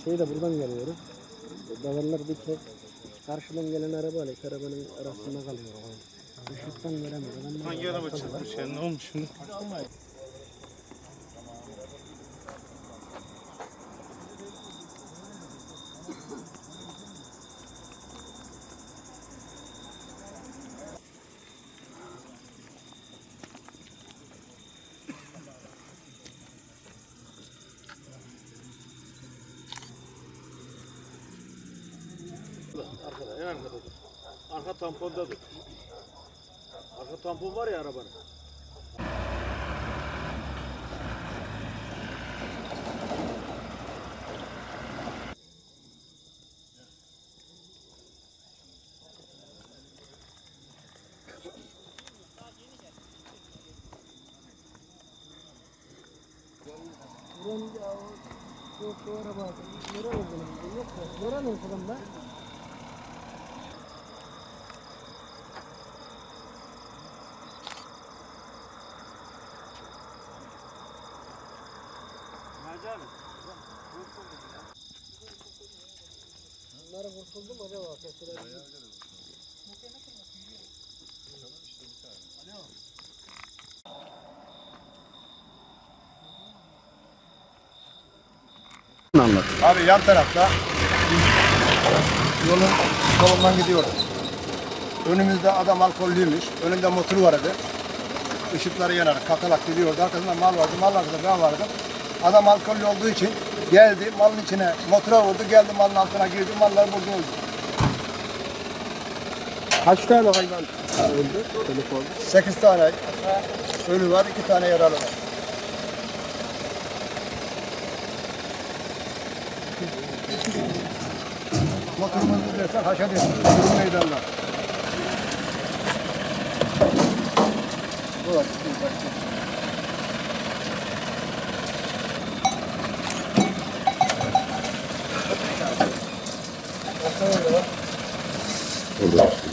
Şeyi de buradan geliyoruz. Davarlar bir tek karşıdan gelen arabayla iki arabanın arasında kalıyor. Işıktan göremedim. Hangi araba çıkmış ya? Ne olmuş şimdi? Arkada, en arkada dur. Arka tamponda dur. Arka tampon var ya arabanın. Bu araba nere olduğunu yok mu? Nere olsun ben? Bunlara kurtuldu mu acaba? Anlat. Abi yan tarafta yolun solundan gidiyorum. Önümüzde adam alkollüymüş. Önünde motoru vardı. Işıkları yanarak kakalak gidiyordu. Arkasında mal vardı. Mal arkasında ben vardım. Adam alkollü olduğu için geldi malın içine motora vurdu. Geldi malın altına girdi. Mallar burada öldü. Kaç tane hayvan öldü? 8 tane ölü var. 2 tane yaralı var. Motorumuzu dersen haşa dersin. Durum meydanlar. Orada.